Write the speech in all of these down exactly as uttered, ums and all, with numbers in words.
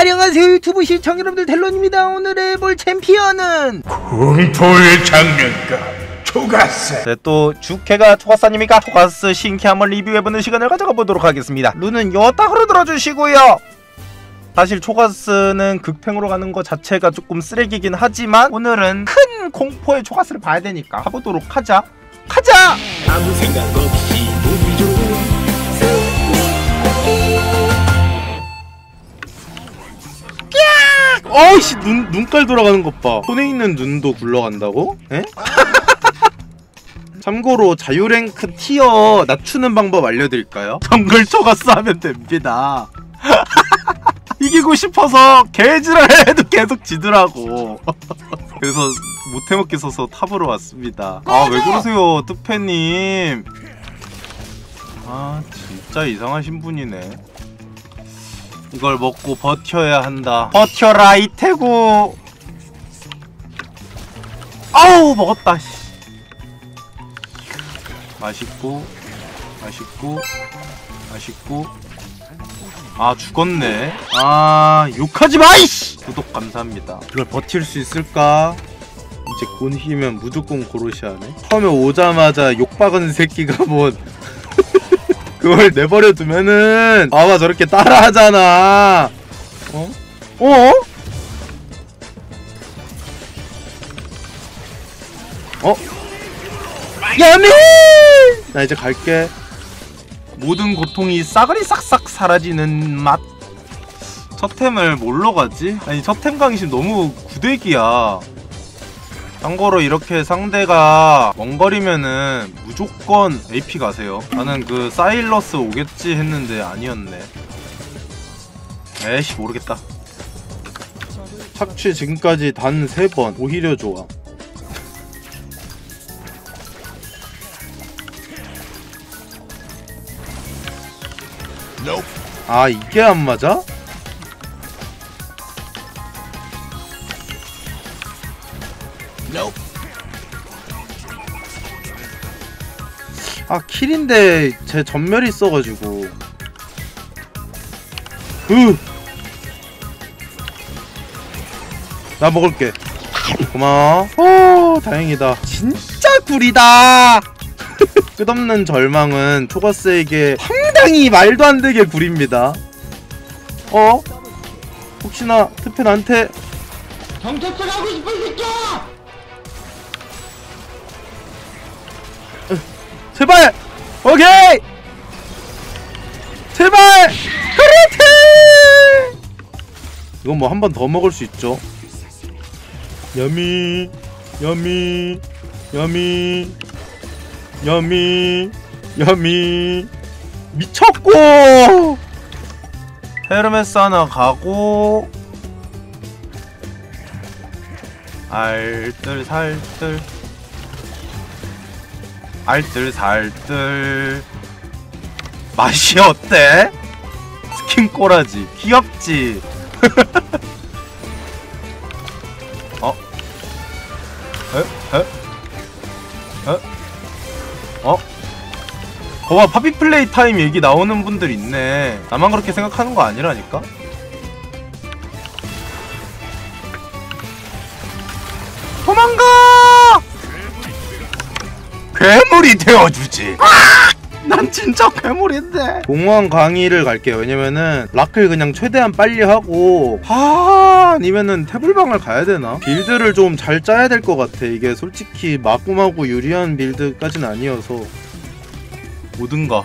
안녕하세요 유튜브 시청 여러분들, 델론입니다. 오늘 해볼 챔피언은 공포의 장면가 초가스. 네, 또 주캐가 초가스님이니까 초가스 신캐 한번 리뷰해보는 시간을 가져가 보도록 하겠습니다. 룬은 요따구로 들어주시고요. 사실 초가스는 극탱으로 가는 것 자체가 조금 쓰레기긴 하지만 오늘은 큰 공포의 초가스를 봐야 되니까 가보도록 하자. 가자! 아무 생각 없이 우리 좋은 어이씨, 눈, 눈깔 돌아가는 것 봐. 손에 있는 눈도 굴러간다고? 에? 참고로 자유랭크 티어 낮추는 방법 알려드릴까요? 정글 초가스 하면 됩니다. 이기고 싶어서 개지랄 해도 계속 지더라고. 그래서 못해먹게 써서 탑으로 왔습니다. 아, 왜 그러세요 뜨페님. 아, 진짜 이상하신 분이네. 이걸 먹고 버텨야 한다. 버텨라 이태구. 아우, 먹었다. 맛있고 맛있고 맛있고. 아, 죽었네. 아, 욕하지마 이씨. 구독 감사합니다. 이걸 버틸 수 있을까? 이제 곤히면 무조건 고로시아네. 처음에 오자마자 욕박은 새끼가 뭐 그걸 내버려 두면은 아마 저렇게 따라하잖아. 어? 어? 어? 야미! 나 이제 갈게. 모든 고통이 싸그리 싹싹 사라지는 맛. 첫 템을 뭘로 가지? 아니, 첫 템 강심 너무 구대기야. 참고로 이렇게 상대가 원거리면은 무조건 에이피 가세요. 나는 그 사일러스 오겠지 했는데 아니었네. 에이씨, 모르겠다. 착취 지금까지 단 세 번. 오히려 좋아. 아, 이게 안 맞아? 아, 킬인데 제 전멸이 있어가지고. 으! 나 먹을게. 고마워. 오, 다행이다. 진짜 구리다. 끝없는 절망은 초가스에게 상당히 말도 안 되게 구립니다. 어? 혹시나 트페 나한테 경찰서 가고 싶은 새끼야! 제발! 오케이! 제발! 그렇지! 이건 뭐 한 번 더 먹을 수 있죠. 야미, 야미, 야미, 야미, 야미. 미쳤고! 헤르메스 하나 가고 알뜰 살뜰 알뜰 살뜰. 맛이 어때? 스킨 꼬라지 귀엽지? 어? 에? 에? 에? 어? 거봐, 파피플레이 타임 얘기 나오는 분들 있네. 나만 그렇게 생각하는 거 아니라니까? 도망가! 괴물이 되어주지. 아! 난 진짜 괴물인데. 공원 강의를 갈게요. 왜냐면은 락을 그냥 최대한 빨리 하고, 아, 아니면은 태블방을 가야 되나? 빌드를 좀 잘 짜야 될 것 같아. 이게 솔직히 마구마구 유리한 빌드까지는 아니어서. 뭐든가.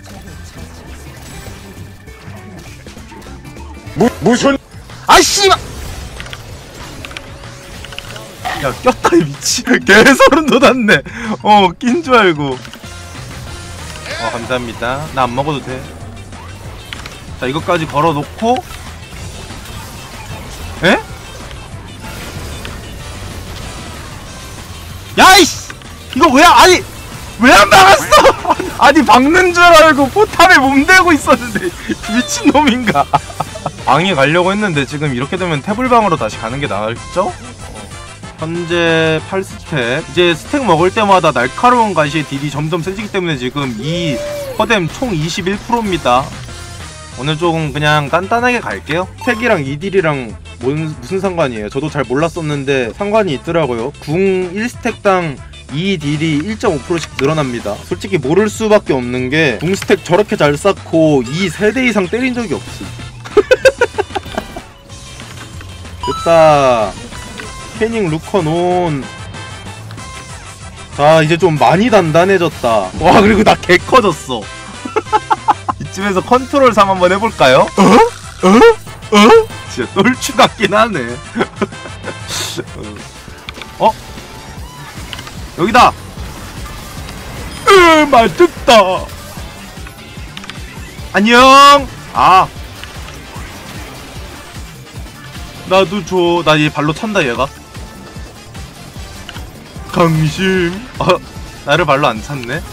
무, 무슨 아씨발! 야, 꼈다 이 미치. 개소름 돋았네. 어, 낀 줄 알고. 어, 감사합니다. 나 안 먹어도 돼. 자, 이것까지 걸어놓고. 에? 야이씨! 이거 왜, 아니! 왜 안 막았어! 아니, 박는 줄 알고 포탑에 몸대고 있었는데 미친놈인가. 방에 가려고 했는데 지금 이렇게 되면 태블방으로 다시 가는 게 나을죠? 현재 팔 스택. 이제 스택 먹을 때마다 날카로운 가시의 딜이 점점 세지기 때문에 지금 이 퍼뎀 총 이십일 퍼센트입니다 오늘 조금 그냥 간단하게 갈게요. 스택이랑 이딜이랑 뭔, 무슨 상관이에요? 저도 잘 몰랐었는데 상관이 있더라고요. 궁 일 스택당 이 딜이 일 점 오 퍼센트씩 늘어납니다. 솔직히 모를 수밖에 없는 게 궁 스택 저렇게 잘 쌓고 이 세 대 이상 때린 적이 없음. 됐다. 패닝 루컨 온. 자 이제 좀 많이 단단해졌다. 와 그리고 나 개 커졌어. 이쯤에서 컨트롤 삼 한번 해볼까요? 어? 어? 어? 진짜 똘추 같긴 하네. 어? 여기다! 으 맛있다! 안녕! 아 나도 줘. 나 얘 발로 찬다 얘가. 강심. 어, 나를 발로 안 찼네.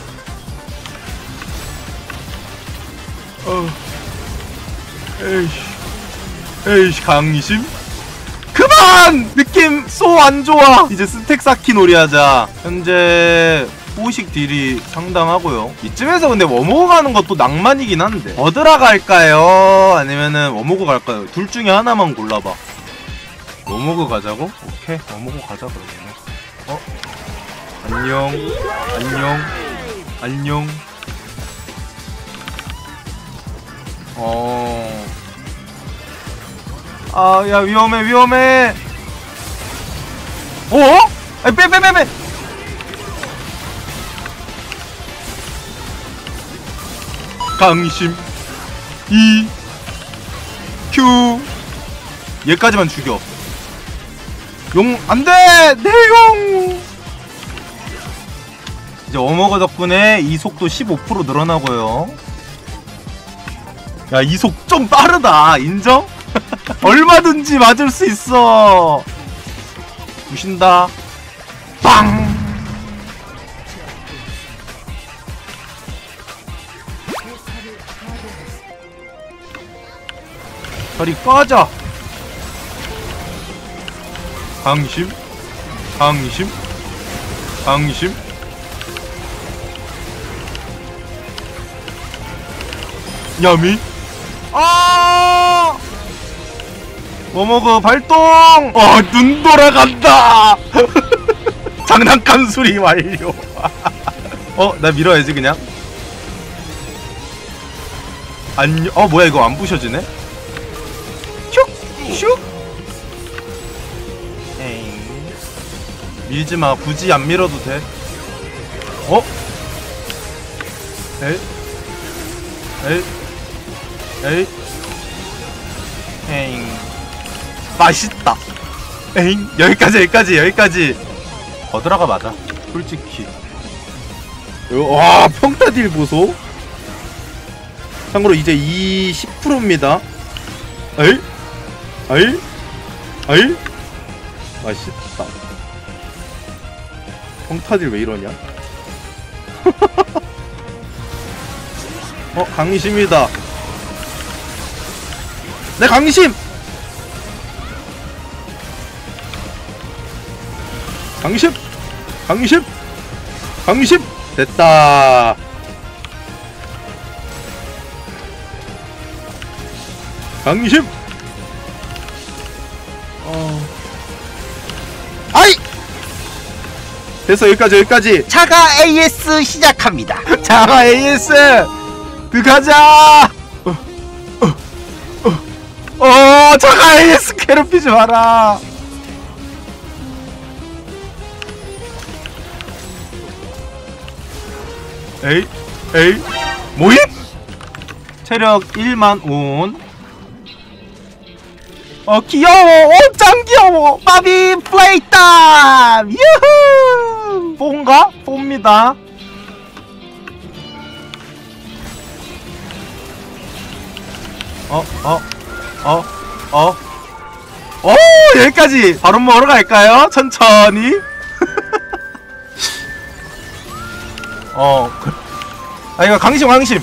어. 에이씨. 에이씨 강심. 그만! 느낌 쏘 안 좋아. 이제 스택 쌓기 놀이 하자. 현재 포식 딜이 상당하고요. 이쯤에서 근데 워모그 가는 것도 낭만이긴 한데 어드라 갈까요? 아니면은 워모그 갈까요? 둘 중에 하나만 골라봐. 워모그 가자고? 오케이 워모그 가자 그러면. 어? 안녕 안녕 안녕. 어... 아, 야, 위험해, 위험해! 어? 아, 빼, 빼, 빼, 빼! 강심, 이, 큐. 얘까지만 죽여. 용, 안 돼! 내 용! 이제 워머거 덕분에 이 속도 십오 퍼센트 늘어나고요. 야, 이 속 좀 빠르다. 인정? 얼마든지 맞을 수 있어. 부신다. 빵. 저리 꺼져. 강심, 강심, 강심. 야미. 아! 워머그 발동! 어, 눈 돌아간다! 장난감 수리 완료. 어, 나 밀어야지, 그냥. 안녕. 어, 뭐야, 이거 안 부셔지네? 슉! 슉! 에잉. 밀지마. 굳이 안 밀어도 돼. 어? 에이? 에이? 에이? 에잉. 맛있다. 에잉. 여기까지 여기까지 여기까지. 어드라가 맞아 솔직히. 와 평타 딜 보소. 참고로 이제 이 십 퍼센트입니다 에이? 에이? 에이? 맛있다. 평타 딜 왜 이러냐. 어 강심이다. 내 강심! 강심! 강심! 강심! 됐다. 강심! 어... 아이! 됐어 여기까지 여기까지. 차가 에이에스 시작합니다. 자가 에이에스! 들어가자! 어, 자가 에이에스 괴롭히지 마라. 에이, 에이, 모임? 체력 일만 온. 어, 귀여워. 어, 짱 귀여워. 바비 플레이 타임. 유후. 뽕가? 뽕입니다. 어, 어. 어? 어? 오! 여기까지! 바로 먹으러 갈까요? 천천히. 어. 아, 이거 강심, 강심!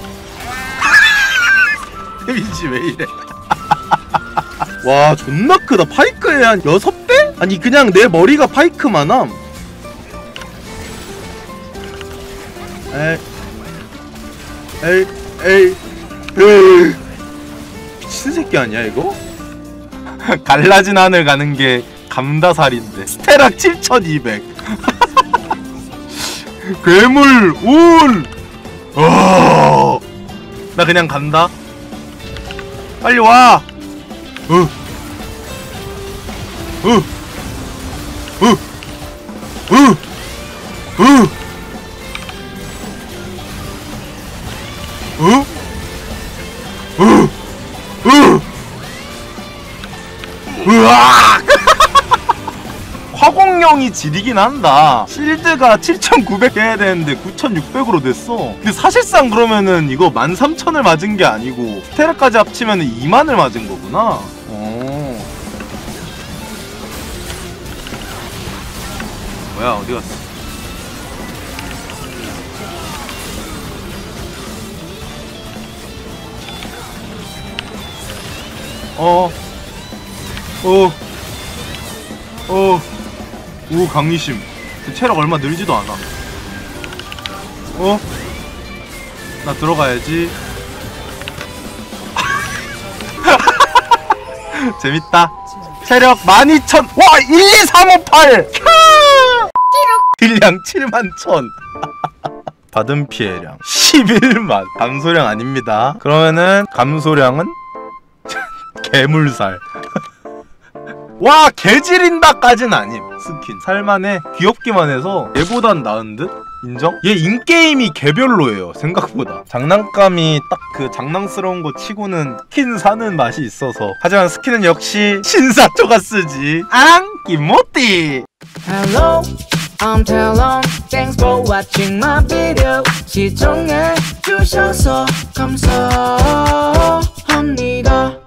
데미지 왜 이래. 와, 존나 크다. 파이크에 한 여섯 배? 아니, 그냥 내 머리가 파이크만함. 에이. 에이, 에이. 미친 새끼 아니야 이거? 갈라진 하늘 가는 게 감다살인데 스테락 칠천이백. 괴물 운. 어. 나 그냥 간다. 빨리 와. 으. 으. 으. 으. 으. 으. 으. 으. 으악! 화공룡이 지리긴 한다. 실드가 칠천구백 해야 되는데 구천육백으로 됐어. 근데 사실상 그러면은 이거 만 삼천을 맞은 게 아니고 스테라까지 합치면은 이만을 맞은 거구나. 어. 뭐야, 어디 갔어? 어. 어. 어. 오, 강리심. 체력 얼마 늘지도 않아. 어? 나 들어가야지. 재밌다. 체력 만 이천. 와, 일, 이, 삼, 오, 팔. 딜량 칠만 천. 받은 피해량 십일만. 감소량 아닙니다. 그러면은 감소량은 개물살. 와, 개지린다까진 아님. 스킨 살만해. 귀엽기만 해서 얘보단 나은 듯? 인정? 얘 인게임이 개별로예요 생각보다. 장난감이 딱 그 장난스러운 거 치고는 스킨 사는 맛이 있어서. 하지만 스킨은 역시 신사초가 쓰지. 앙! 김모띠! Hello, I'm Talon. Thanks for watching my video. 시청해 주셔서 감사합니다.